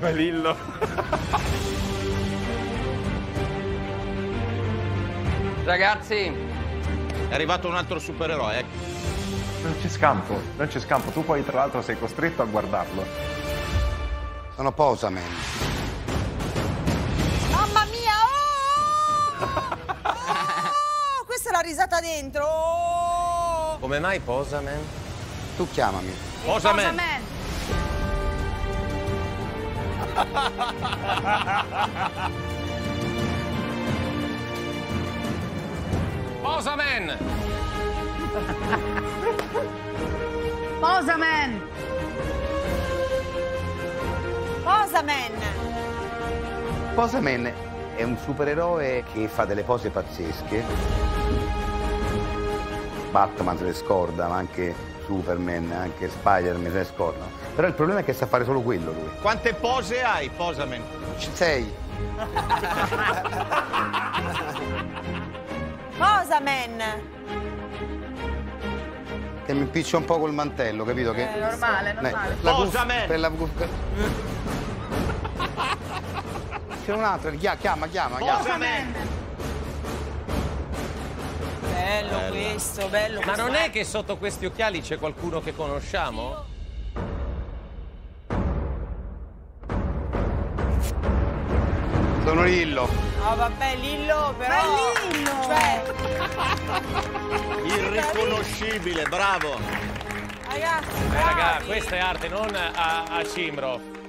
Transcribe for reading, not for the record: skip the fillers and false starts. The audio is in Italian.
Lillo. Ragazzi, è arrivato un altro supereroe, Non c'è scampo, non c'è scampo. Tu poi tra l'altro sei costretto a guardarlo. Sono Posaman. Mamma mia! Oh! Questa è la risata dentro! Oh! come mai Posaman? Tu chiamami. Posaman. Posaman! Posaman! Posaman! Posaman è un supereroe che fa delle pose pazzesche. Batman se le scorda, ma anche Superman, anche Spider-Man se le scordano. Però il problema è che sa fare solo quello lui. Quante pose hai, Posaman? 6. Posaman! Che mi impiccia un po' col mantello, capito? Che... Normale. Posaman! Per la... C'è un altro, chiama. Posaman! Bello questo, bello Ma questo. non è che sotto questi occhiali c'è qualcuno che conosciamo? Sono Lillo. No, vabbè, Lillo, però... Lillo! Cioè, Irriconoscibile, bravo! ragazzi, Raga, bravi. questa è arte, non a Cimro.